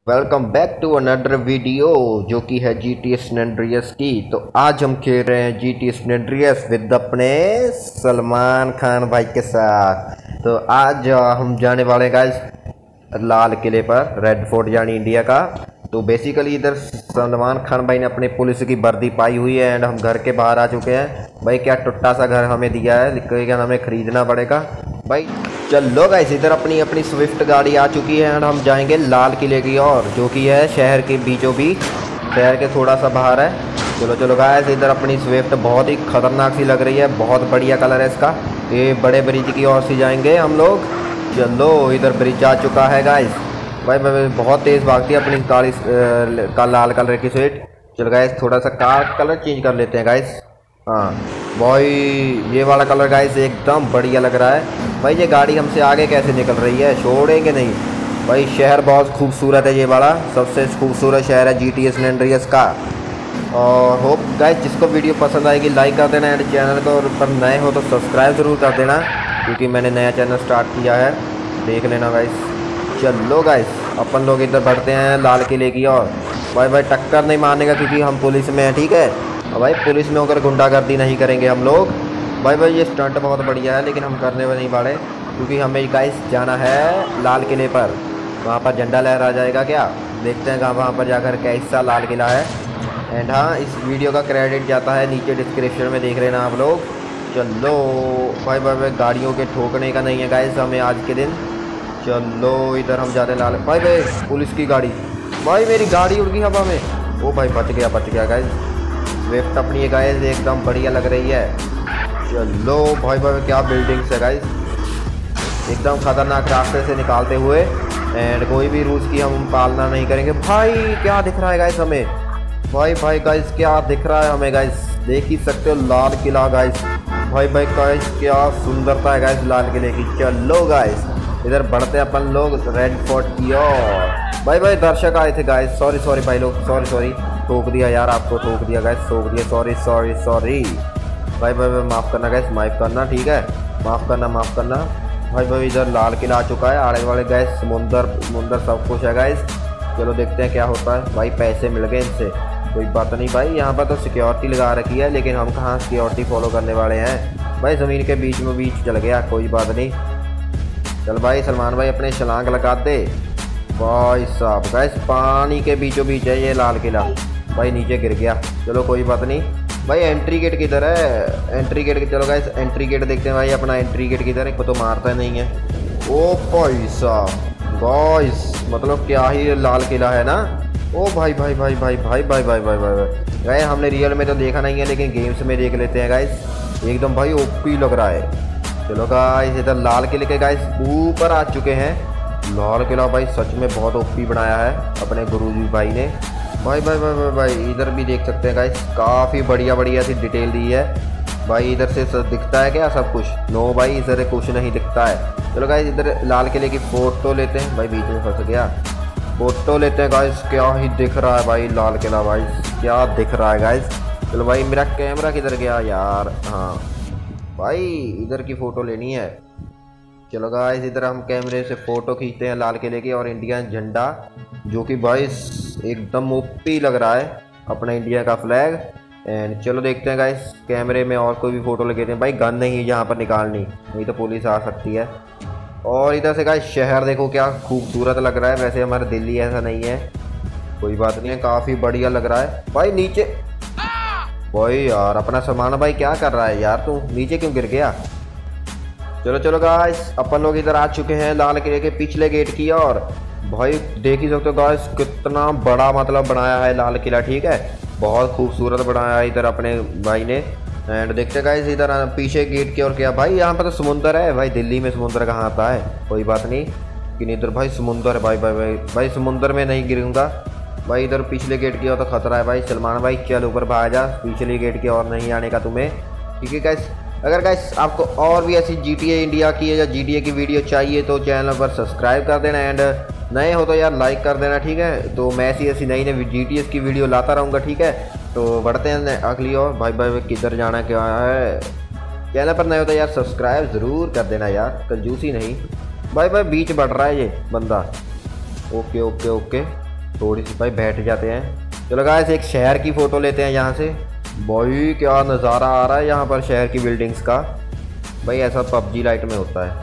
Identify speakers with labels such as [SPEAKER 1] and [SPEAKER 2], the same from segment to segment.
[SPEAKER 1] Welcome back to another video जो कि है GTA San Andreas की। तो आज हम खेल रहे हैं GTA San Andreas विद अपने सलमान खान भाई के साथ। तो आज हम जाने वाले हैं गाइस लाल किले पर, रेड फोर्ट यानी इंडिया का। तो बेसिकली इधर सलमान खान भाई ने अपने पुलिस की वर्दी पाई हुई है एंड हम घर के बाहर आ चुके हैं। भाई क्या टुट्टा सा घर हमें दिया है, लेकिन हमें ख़रीदना पड़ेगा भाई। चलो गाइस इधर अपनी अपनी स्विफ्ट गाड़ी आ चुकी है एंड हम जाएंगे लाल किले की ओर, जो कि है शहर के बीचों बीच, शहर के थोड़ा सा बाहर है। चलो चलो गाइस इधर अपनी स्विफ्ट बहुत ही खतरनाक सी लग रही है, बहुत बढ़िया कलर है इसका। ये बड़े ब्रिज की ओर से जाएंगे हम लोग। चलो इधर ब्रिज आ चुका है गाइस। भाई भाई बहुत तेज़ भागती है अपनी गाड़ी का लाल कलर की स्विफ्ट। चलो गाइस थोड़ा सा कार कलर चेंज कर लेते हैं गाइस। हाँ भाई ये वाला कलर गाइस एकदम बढ़िया लग रहा है। भाई ये गाड़ी हमसे आगे कैसे निकल रही है, छोड़ेंगे नहीं भाई। शहर बहुत खूबसूरत है, ये वाला सबसे खूबसूरत शहर है GTA San Andreas का। और होप गाइस जिसको वीडियो पसंद आएगी लाइक कर देना एंड चैनल को पर नए हो तो सब्सक्राइब ज़रूर कर देना, क्योंकि मैंने नया चैनल स्टार्ट किया है, देख लेना गाइस। चलो गाइस अपन लोग इधर बढ़ते हैं लाल किले की ओर। भाई भाई टक्कर नहीं मारने का, क्योंकि हम पुलिस में हैं, ठीक है। और भाई पुलिस में होकर गुंडागर्दी नहीं करेंगे हम लोग। भाई भाई ये स्टंट बहुत बढ़िया है, लेकिन हम करने में नहीं पाड़े, क्योंकि हमें गाइस जाना है लाल किले पर। वहाँ पर झंडा लहरा जाएगा क्या, देखते हैं वहाँ पर जाकर कैसा लाल किला है। एंड हाँ इस वीडियो का क्रेडिट जाता है नीचे डिस्क्रिप्शन में, देख लेना आप लोग। चलो भाई भाई भाई गाड़ियों के ठोकने का नहीं है गाइस हमें आज के दिन। चलो इधर हम जाते हैं लाल। भाई भाई पुलिस की गाड़ी, भाई मेरी गाड़ी उड़ गई हवा में। ओ भाई बच गया गाइस। स्विफ्ट अपनी ये गाइस एकदम बढ़िया लग रही है। चलो भाई भाई क्या बिल्डिंग्स है गाइस, एकदम खतरनाक रास्ते से निकालते हुए। एंड कोई भी रूल्स की हम पालना नहीं करेंगे। भाई क्या दिख रहा है गाइस हमें, भाई भाई गाइस क्या दिख रहा है हमें गाइस, देख ही सकते हो लाल किला गाइस। भाई भाई गाइस क्या सुंदरता है गाइस लाल किले की। चलो गाइस इधर बढ़ते हैं अपन लोग रेड फोर्ट की ओर। भाई भाई दर्शक आए थे गाइस, सॉरी भाई लोग, सॉरी ठोक दिया यार, आपको ठोक दिया गाइस, ठोक दिया, सॉरी भाई भाई माफ़ करना गाइस, माफ़ करना, ठीक है, माफ़ करना। भाई भाई इधर लाल किला आ चुका है, आड़े वाले गाइस समुंदर सब कुछ है गाइस। चलो देखते हैं क्या होता है। भाई पैसे मिल गए इनसे, कोई बात नहीं भाई। यहाँ पर तो सिक्योरिटी लगा रखी है, लेकिन हम कहाँ सिक्योरिटी फॉलो करने वाले हैं। भाई ज़मीन के बीच में बीच चल गया, कोई बात नहीं। चल भाई सलमान भाई अपने छलांग लगा दे। भाई साहब गाइस पानी के बीचों बीच है ये लाल किला। भाई नीचे गिर गया, चलो कोई बात नहीं। भाई एंट्री गेट किधर है, एंट्री गेट, चलो गाइस एंट्री गेट देखते हैं भाई अपना। एंट्री गेट किधर है, को तो मारता नहीं है। ओ भाई साहब गाइस मतलब क्या ही लाल किला है ना। ओ भाई गाइस हमने रियल में तो देखा नहीं है, लेकिन गेम्स में देख लेते हैं गाइस। एकदम भाई ओपी लग रहा है। चलो गाइस इधर लाल किले के गाइस ऊपर आ चुके हैं। लाल किला भाई सच में बहुत ओपी बनाया है अपने गुरुजी भाई ने। भाई इधर भी देख सकते हैं गाइस, काफ़ी बढ़िया सी डिटेल दी है। भाई इधर से दिखता है क्या सब कुछ? नो भाई इधर कुछ नहीं दिखता है। चलो गाइस इधर लाल किले की फ़ोटो लेते हैं। भाई बीच में फंस गया, फ़ोटो लेते हैं गाइस। क्या ही दिख रहा है भाई लाल किला, भाई क्या दिख रहा है गाइस। चलो भाई मेरा कैमरा किधर गया यार, हाँ भाई इधर की फ़ोटो लेनी है। चलो गाइस इधर हम कैमरे से फ़ोटो खींचते हैं लाल किले की, और इंडियन झंडा जो कि भाई एकदम ओपी लग रहा है, अपना इंडिया का फ्लैग। एंड चलो देखते हैं गाइस कैमरे में और कोई भी फ़ोटो लगे थे। भाई गन नहीं है यहाँ पर निकालनी, नहीं तो पुलिस आ सकती है। और इधर से गाइस शहर देखो क्या खूबसूरत लग रहा है। वैसे हमारा दिल्ली ऐसा नहीं है, कोई बात नहीं है, काफ़ी बढ़िया लग रहा है। भाई नीचे, भाई यार अपना सामान भाई क्या कर रहा है यार, तू नीचे क्यों गिर गया। चलो गाइस अपन लोग इधर आ चुके हैं लाल किले के पिछले गेट की ओर। भाई देख ही सकते हो गाइस कितना बड़ा मतलब बनाया है लाल किला, ठीक है, बहुत खूबसूरत बनाया है इधर अपने भाई ने। एंड देखते गाइस इधर पीछे गेट की ओर क्या, भाई यहाँ पर तो समुंदर है। भाई दिल्ली में समुंदर कहाँ आता है, कोई बात नहीं, लेकिन इधर भाई समुंदर है। भाई समुंदर में नहीं गिरूंगा। भाई इधर पिछले गेट की ओर तो खतरा है। भाई सलमान भाई चल ऊपर भाग जा, पिछले गेट की ओर नहीं आने का तुम्हें, ठीक है गाइस। अगर गाइस आपको और भी ऐसी GTA इंडिया की या GTA की वीडियो चाहिए तो चैनल पर सब्सक्राइब कर देना, एंड नए हो तो यार लाइक कर देना, ठीक है। तो मैं ऐसी नई GTA की वीडियो लाता रहूँगा, ठीक है। तो बढ़ते हैं अगली और। भाई किधर जाना क्या है, चैनल पर नए हो तो यार सब्सक्राइब ज़रूर कर देना यार, कंजूसी नहीं। भाई बीच बढ़ रहा है ये बंदा। ओके थोड़ी सी भाई बैठ जाते हैं। चलो गाइस एक शहर की फ़ोटो लेते हैं यहाँ से। भाई क्या नज़ारा आ रहा है यहाँ पर शहर की बिल्डिंग्स का। भाई ऐसा पबजी लाइट में होता है।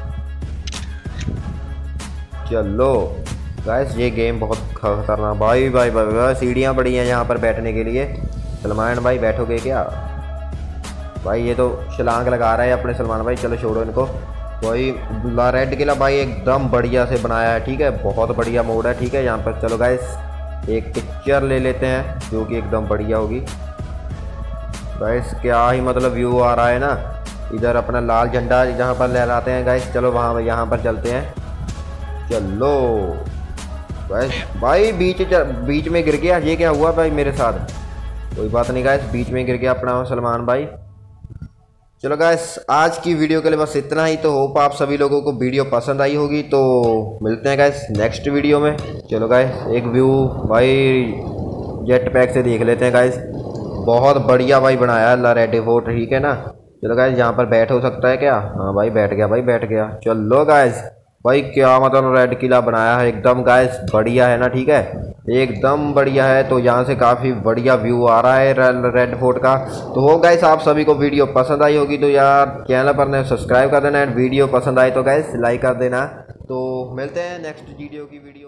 [SPEAKER 1] चलो गाइस ये गेम बहुत खतरनाक। भाई भाई भाई, भाई सीढ़ियाँ बड़ी हैं यहाँ पर बैठने के लिए। सलमान भाई बैठोगे क्या? भाई ये तो छलांग लगा रहा है अपने सलमान भाई। चलो छोड़ो इनको। भाई रेड किला भाई एकदम बढ़िया से बनाया है, ठीक है, बहुत बढ़िया मोड है, ठीक है यहाँ पर। चलो गाइस एक पिक्चर ले लेते हैं जो कि एकदम बढ़िया होगी। गाइस क्या ही मतलब व्यू आ रहा है ना। इधर अपना लाल झंडा जहाँ पर लहराते हैं गाइस। चलो वहाँ यहाँ पर चलते हैं। चलो गाइस भाई बीच में गिर गया। ये क्या हुआ भाई मेरे साथ? कोई बात नहीं गाइस, बीच में गिर गया अपना सलमान भाई। चलो गाइस आज की वीडियो के लिए बस इतना ही। तो होप आप सभी लोगों को वीडियो पसंद आई होगी। तो मिलते हैं गाइस नेक्स्ट वीडियो में। चलो गाइस एक व्यू भाई जेट पैक से देख लेते हैं गाइस। बहुत बढ़िया भाई बनाया है रेड फोर्ट, ठीक है ना। चलो गाइस यहाँ पर बैठ हो सकता है क्या? हाँ भाई बैठ गया, भाई बैठ गया। चलो गाइस भाई क्या मतलब रेड किला बनाया है एकदम गाइस, बढ़िया है ना, ठीक है, एकदम बढ़िया है। तो यहाँ से काफ़ी बढ़िया व्यू आ रहा है रेड फोर्ट का। तो हो गाइस आप सभी को वीडियो पसंद आई होगी तो यार चैनल पर ने सब्सक्राइब कर देना एंड वीडियो पसंद आए तो गाइस लाइक कर देना। तो मिलते हैं नेक्स्ट वीडियो की वीडियो।